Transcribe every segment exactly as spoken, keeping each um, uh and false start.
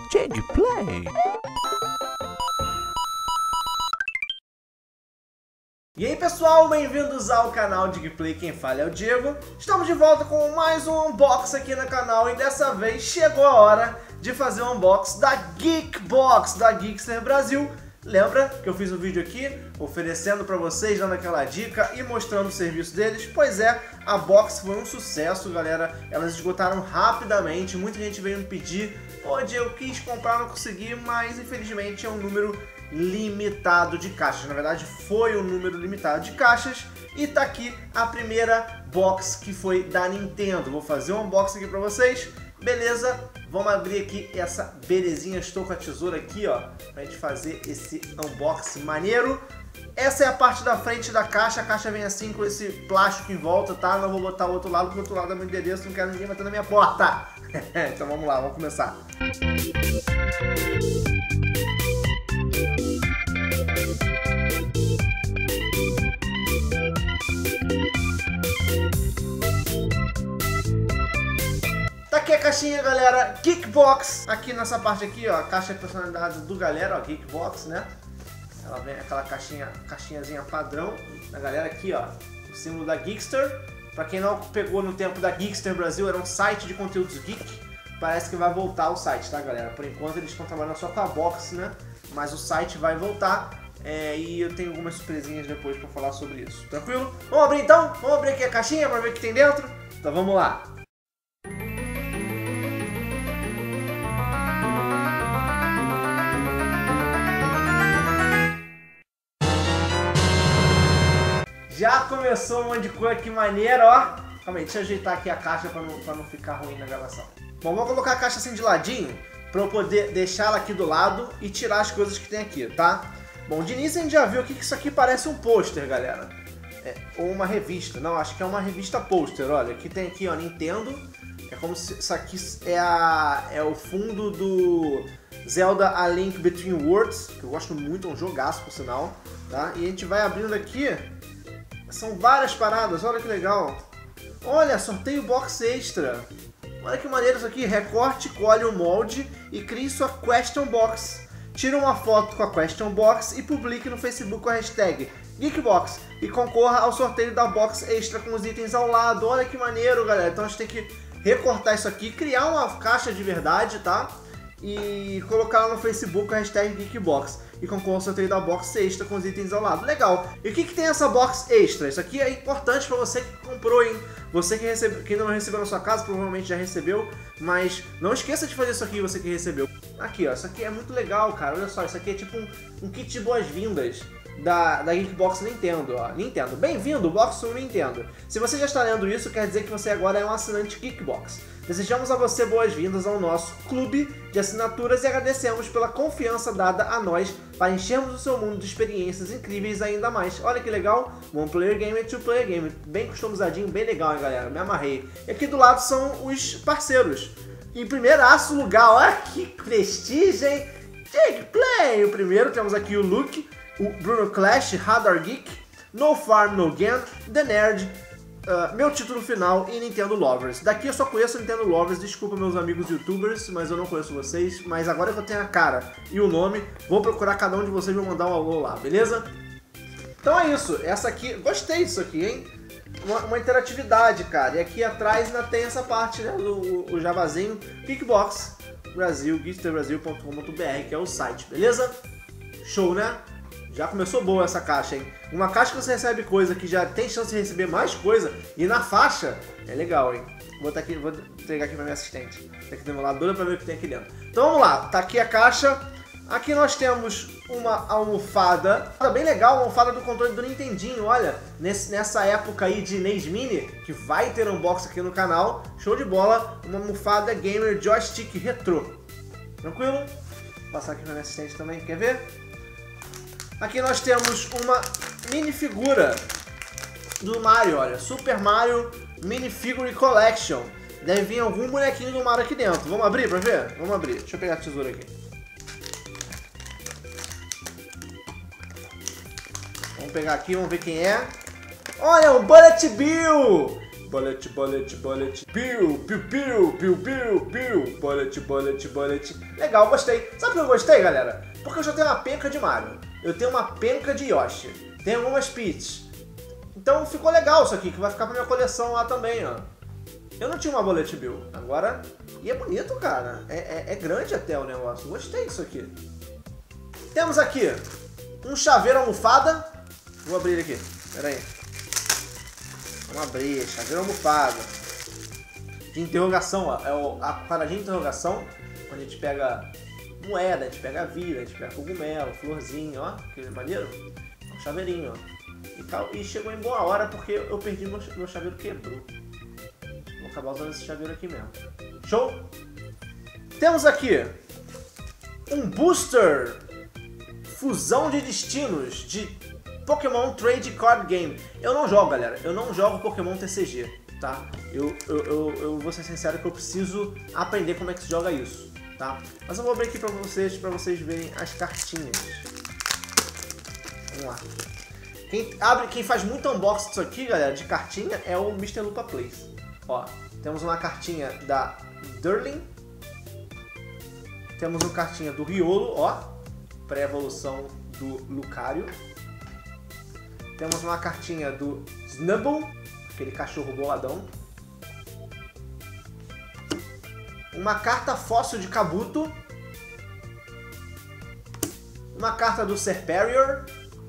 Gameplay. E aí pessoal, bem-vindos ao canal Digplay, quem fala é o Diego. Estamos de volta com mais um unboxing aqui no canal e dessa vez chegou a hora de fazer um unboxing da Geekbox, da Geekster Brasil. Lembra que eu fiz um vídeo aqui oferecendo para vocês, dando aquela dica e mostrando o serviço deles? Pois é, a box foi um sucesso, galera. Elas esgotaram rapidamente, muita gente veio me pedir. Pô, eu quis comprar, não consegui, mas infelizmente é um número limitado de caixas. Na verdade, foi um número limitado de caixas. E tá aqui a primeira box que foi da Nintendo. Vou fazer um unboxing aqui pra vocês. Beleza? Vamos abrir aqui essa belezinha. Estou com a tesoura aqui, ó, pra gente fazer esse unboxing maneiro. Essa é a parte da frente da caixa. A caixa vem assim com esse plástico em volta, tá? Não vou botar o outro lado, porque o outro lado é meu endereço. Não quero ninguém batendo na minha porta. Então vamos lá, vamos começar. Tá aqui a caixinha, galera, Geekbox. Aqui nessa parte aqui, ó, a caixa é personalizada do galera, ó, Geekbox, né? Ela vem aquela caixinha, caixinhazinha padrão da galera aqui, ó, o símbolo da Geekster. Pra quem não pegou no tempo da Geekster Brasil, era um site de conteúdos geek. Parece que vai voltar o site, tá, galera? Por enquanto eles estão trabalhando só com a box, né? Mas o site vai voltar. É, e eu tenho algumas surpresinhas depois pra falar sobre isso. Tranquilo? Vamos abrir então? Vamos abrir aqui a caixinha pra ver o que tem dentro? Então vamos lá. Já começou um monte de coisa, que maneiro, ó. Calma aí, deixa eu ajeitar aqui a caixa pra não, pra não ficar ruim na gravação. Bom, vou colocar a caixa assim de ladinho pra eu poder deixar ela aqui do lado e tirar as coisas que tem aqui, tá? Bom, de início a gente já viu aqui que isso aqui parece um pôster, galera. É, ou uma revista. Não, acho que é uma revista pôster, olha. Aqui tem aqui, ó, Nintendo. É como se isso aqui é, a, é o fundo do Zelda A Link Between Worlds, que eu gosto muito, é um jogaço, por sinal, tá? E a gente vai abrindo aqui. São várias paradas, olha que legal. Olha, sorteio box extra. Olha que maneiro isso aqui. Recorte, colhe o molde e crie sua question box. Tire uma foto com a question box e publique no Facebook com a hashtag Geekbox. E concorra ao sorteio da box extra com os itens ao lado. Olha que maneiro, galera. Então a gente tem que recortar isso aqui, criar uma caixa de verdade, tá? E colocar lá no Facebook com a hashtag Geekbox. E concorre ao sorteio da box extra com os itens ao lado. Legal. E o que, que tem essa box extra? Isso aqui é importante para você que comprou, hein? Você que, recebe... que ainda não recebeu na sua casa, provavelmente já recebeu. Mas não esqueça de fazer isso aqui, você que recebeu. Aqui, ó. Isso aqui é muito legal, cara. Olha só, isso aqui é tipo um, um kit de boas-vindas da, da Geekbox Nintendo, ó. Nintendo. Bem-vindo, Box um Nintendo. Se você já está lendo isso, quer dizer que você agora é um assinante Geekbox. Desejamos a você boas-vindas ao nosso clube de assinaturas e agradecemos pela confiança dada a nós para enchermos o seu mundo de experiências incríveis ainda mais. Olha que legal, One Player Game e Two Player Game, bem customizadinho, bem legal, hein, galera, me amarrei. E aqui do lado são os parceiros. Em primeiraço lugar, olha que prestígio, hein? Digplay! O primeiro temos aqui o Luke, o Bruno Clash, Radar Geek, No Farm No Gain, The Nerd, Uh, meu título final e Nintendo Lovers. Daqui eu só conheço Nintendo Lovers, desculpa meus amigos youtubers, mas eu não conheço vocês. Mas agora que eu tenho a cara e o nome, vou procurar cada um de vocês e vou mandar um alô lá, beleza? Então é isso, essa aqui, gostei disso aqui, hein? Uma, uma interatividade, cara. E aqui atrás ainda tem essa parte, né, do o javazinho, Geekbox Brasil, geekster brasil ponto com ponto br, que é o site, beleza? Show, né? Já começou boa essa caixa, hein? Uma caixa que você recebe coisa, que já tem chance de receber mais coisa, e na faixa, é legal, hein? Vou, botar aqui, vou entregar aqui pra minha assistente. Tá aqui demoladora pra ver o que tem aqui dentro. Então vamos lá, tá aqui a caixa. Aqui nós temos uma almofada, bem legal, uma almofada do controle do Nintendinho, olha. Nesse, nessa época aí de N E S Mini, que vai ter unboxing aqui no canal, show de bola, uma almofada gamer joystick retrô. Tranquilo? Vou passar aqui pra minha assistente também, quer ver? Aqui nós temos uma minifigura do Mario, olha, Super Mario Minifigure Collection. Deve vir algum bonequinho do Mario aqui dentro. Vamos abrir pra ver? Vamos abrir. Deixa eu pegar a tesoura aqui. Vamos pegar aqui, vamos ver quem é. Olha, o Bullet Bill! Bullet, bullet, bullet, piu, piu, piu, piu, piu, piu, bullet, bullet, bullet. Legal, gostei. Sabe por que eu gostei, galera? Porque eu já tenho uma penca de Mario. Eu tenho uma penca de Yoshi. Tenho algumas Peach. Então ficou legal isso aqui, que vai ficar pra minha coleção lá também, ó. Eu não tinha uma Bullet Bill. Agora... E é bonito, cara. É, é, é grande até o negócio. Gostei disso aqui. Temos aqui um chaveiro almofada. Vou abrir ele aqui. Pera aí. Vamos abrir. Chaveiro almofada. De interrogação, ó. É o, a paradinha de interrogação. Onde a gente pega moeda, a gente pega vida, a gente pega cogumelo, florzinha, ó. Que maneiro. É um chaveirinho, ó. E, e chegou em boa hora porque eu perdi meu, meu chaveiro quebrou. Vou acabar usando esse chaveiro aqui mesmo. Show? Temos aqui um booster fusão de destinos de Pokémon Trade Card Game. Eu não jogo, galera. Eu não jogo Pokémon T C G, tá? Eu, eu, eu, eu vou ser sincero que eu preciso aprender como é que se joga isso, tá? Mas eu vou abrir aqui pra vocês, pra vocês verem as cartinhas. Vamos lá. Quem, abre, quem faz muito unboxing disso aqui, galera, de cartinha, é o mister Lupa Plays. Ó, temos uma cartinha da Durling. Temos uma cartinha do Riolo, ó. Pré-evolução do Lucario. Temos uma cartinha do Snubbull, aquele cachorro boladão. Uma carta fóssil de Kabuto. Uma carta do Serperior.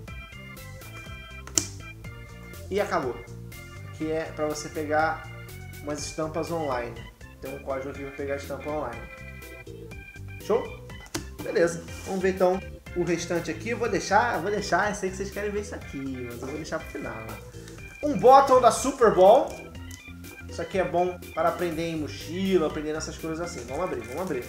E acabou. Aqui é para você pegar umas estampas online. Tem um código aqui para pegar a estampa online. Show? Beleza. Vamos ver então o restante aqui. Eu vou deixar, vou deixar, eu sei que vocês querem ver isso aqui, mas eu vou deixar pro final. Um bottle da Super Ball. Isso aqui é bom para aprender em mochila, aprender nessas coisas assim. Vamos abrir, vamos abrir.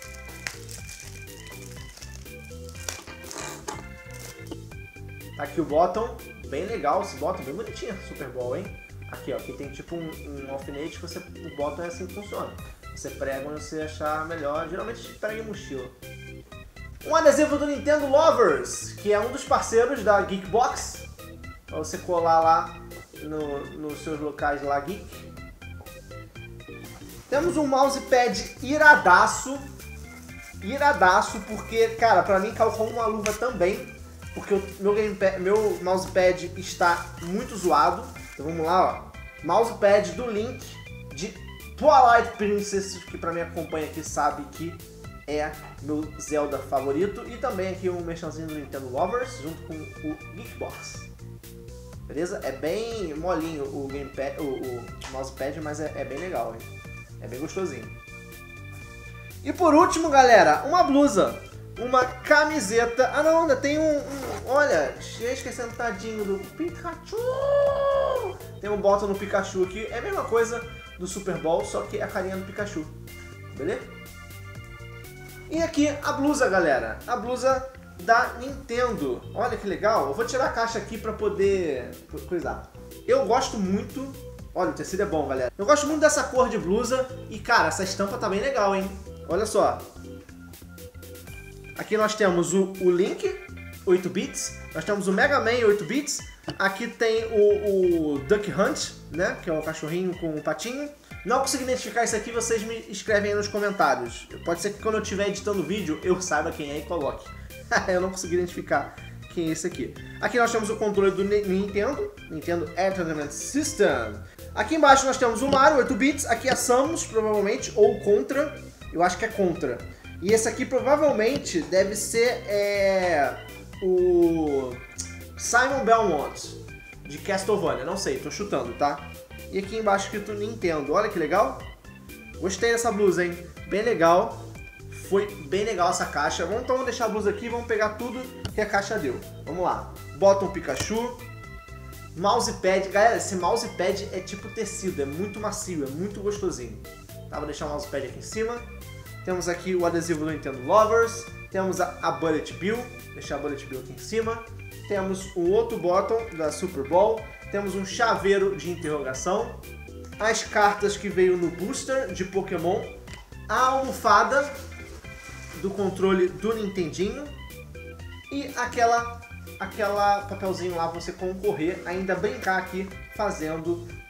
Tá aqui o bottom. Bem legal esse bottom, bem bonitinho, Super Ball, hein? Aqui, ó, aqui tem tipo um, um alfinete que você, o bottom é assim que funciona. Você prega onde você achar melhor, geralmente prega em mochila. Um adesivo do Nintendo Lovers, que é um dos parceiros da Geekbox. Pra você colar lá no, nos seus locais lá Geek. Temos um mousepad iradaço. Iradaço, porque, cara, pra mim calcou uma luva também. Porque o meu, gamepad, meu mousepad está muito zoado. Então vamos lá, ó. Mousepad do Link de Twilight Princess, que pra mim acompanha aqui sabe que é meu Zelda favorito. E também aqui um merchanzinho do Nintendo Lovers, junto com o Geekbox. Beleza? É bem molinho o gamepad, o, o mousepad, mas é, é bem legal, hein? É bem gostosinho. E por último, galera, uma blusa. Uma camiseta. Ah não, ainda tem um, um olha, esquecendo tadinho do Pikachu. Tem um botão no Pikachu aqui. É a mesma coisa do Super Bowl, só que é a carinha do Pikachu. Beleza? E aqui a blusa, galera. A blusa da Nintendo. Olha que legal. Eu vou tirar a caixa aqui pra poder coisar. Eu gosto muito. Olha, o tecido é bom, galera. Eu gosto muito dessa cor de blusa. E, cara, essa estampa tá bem legal, hein? Olha só. Aqui nós temos o, o Link, oito bits. Nós temos o Mega Man, oito bits. Aqui tem o, o Duck Hunt, né? Que é o cachorrinho com o patinho. Não consegui identificar isso aqui, vocês me escrevem aí nos comentários. Pode ser que quando eu estiver editando o vídeo, eu saiba quem é e coloque. Eu não consegui identificar quem é esse aqui. Aqui nós temos o controle do Nintendo, Nintendo Entertainment System. Aqui embaixo nós temos o Mario, oito bits. Aqui a Samus, provavelmente, ou Contra. Eu acho que é Contra. E esse aqui provavelmente deve ser é, o Simon Belmont, de Castlevania. Não sei, tô chutando, tá? E aqui embaixo escrito Nintendo. Olha que legal. Gostei dessa blusa, hein? Bem legal. Foi bem legal essa caixa. Vamos então deixar a blusa aqui e vamos pegar tudo que a caixa deu. Vamos lá. Bota um Pikachu. Mousepad. Galera, esse mousepad é tipo tecido. É muito macio, é muito gostosinho. Tá, vou deixar o mousepad aqui em cima. Temos aqui o adesivo do Nintendo Lovers. Temos a, a Bullet Bill. Vou deixar a Bullet Bill aqui em cima. Temos um outro bottom da Super Bowl. Temos um chaveiro de interrogação. As cartas que veio no booster de Pokémon. A almofada do controle do Nintendinho. E aquela, aquela papelzinho lá pra você concorrer, ainda brincar aqui fazendo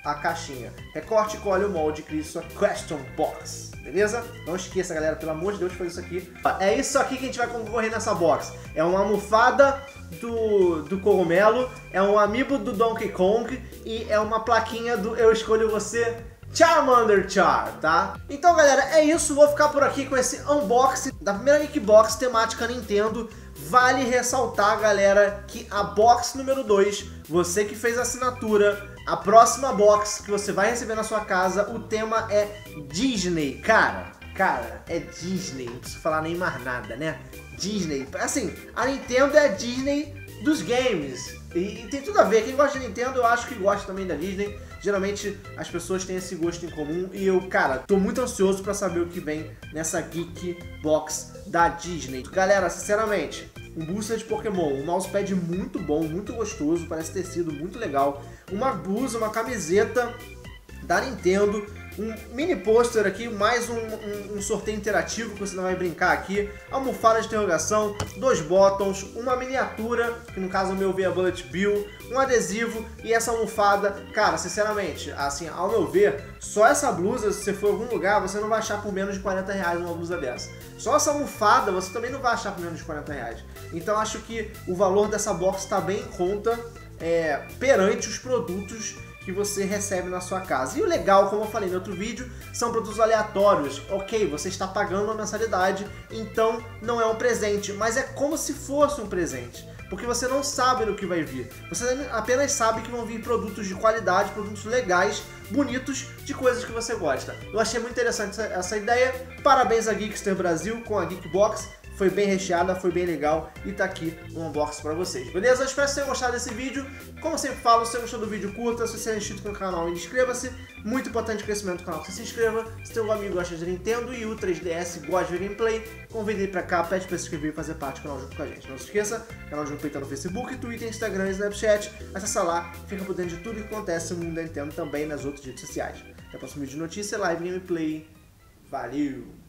a caixinha. Recorte, colhe o molde e crie sua Question Box, beleza? Não esqueça, galera, pelo amor de Deus, de fazer isso aqui. É isso aqui que a gente vai concorrer nessa box. É uma almofada do, do cogumelo, é um amiibo do Donkey Kong e é uma plaquinha do Eu Escolho Você Charmander Char, tá? Então, galera, é isso. Vou ficar por aqui com esse unboxing da primeira Geekbox temática Nintendo. Vale ressaltar, galera, que a box número dois, você que fez a assinatura, a próxima box que você vai receber na sua casa, o tema é Disney. Cara, cara, é Disney, não preciso falar nem mais nada, né? Disney, assim, a Nintendo é a Disney dos games. E, e tem tudo a ver, quem gosta de Nintendo eu acho que gosta também da Disney. Geralmente as pessoas têm esse gosto em comum e eu, cara, tô muito ansioso pra saber o que vem nessa Geek Box da Disney. Galera, sinceramente, um booster de Pokémon, um mousepad muito bom, muito gostoso, parece ter sido muito legal, uma blusa, uma camiseta da Nintendo, um mini pôster aqui, mais um, um, um sorteio interativo que você não vai brincar aqui, almofada de interrogação, dois botões, uma miniatura, que no caso o meu veio a Bullet Bill, um adesivo e essa almofada. Cara, sinceramente, assim, ao meu ver, só essa blusa, se você for em algum lugar, você não vai achar por menos de quarenta reais uma blusa dessa. Só essa almofada você também não vai achar por menos de quarenta reais. Então acho que o valor dessa box está bem em conta é, perante os produtos que você recebe na sua casa. E o legal, como eu falei no outro vídeo, são produtos aleatórios. Ok, você está pagando uma mensalidade, então não é um presente, mas é como se fosse um presente, porque você não sabe no que vai vir. Você apenas sabe que vão vir produtos de qualidade, produtos legais, bonitos, de coisas que você gosta. Eu achei muito interessante essa, essa ideia. Parabéns a Geekster Brasil com a Geekbox. Foi bem recheada, foi bem legal e tá aqui um unboxing pra vocês, beleza? Eu espero que vocês tenham gostado desse vídeo. Como eu sempre falo, se você gostou do vídeo, curta. Se você é inscrito no canal, inscreva-se. Muito importante o crescimento do canal que você se inscreva. Se tem algum amigo que gosta de Nintendo e o três D S gosta de ver gameplay, convide ele pra cá, pede pra se inscrever e fazer parte do canal junto com a gente. Não se esqueça, canal Junpei tá no Facebook, Twitter, Instagram e Snapchat. Acessa lá, fica por dentro de tudo que acontece no mundo da Nintendo também nas outras redes sociais. Até o próximo vídeo de notícia, live, gameplay. Valeu!